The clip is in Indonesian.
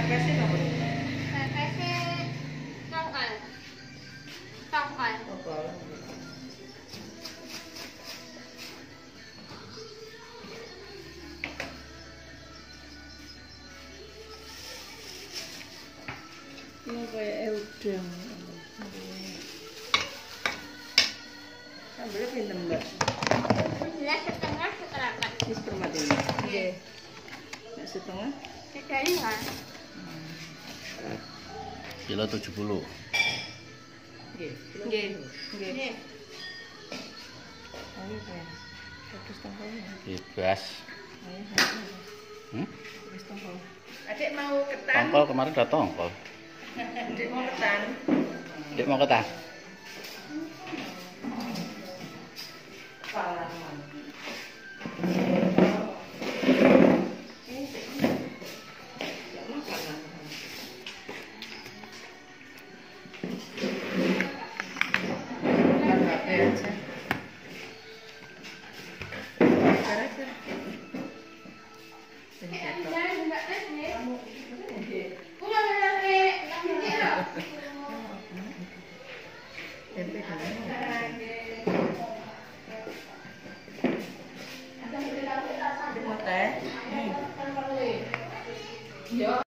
Pepesnya nomor. Pepesnya tongkol. Tongkol. Tongkol. Ini kayak udang. Sambelnya pinter mbak. Ini setengah seterapan. Ini seperempat ini. Oke. Nah, setengah. Bedanya kan? Kilo 70. Oke. Oke. Ayo kan. Fokus tongkolnya. Bebas. Ayo. Fokus tongkol. Adik mau ketan. Tongkol kemarin udah tongkol. Adik mau ketan. Dek mau ketan. Jangan mbak Tes nih.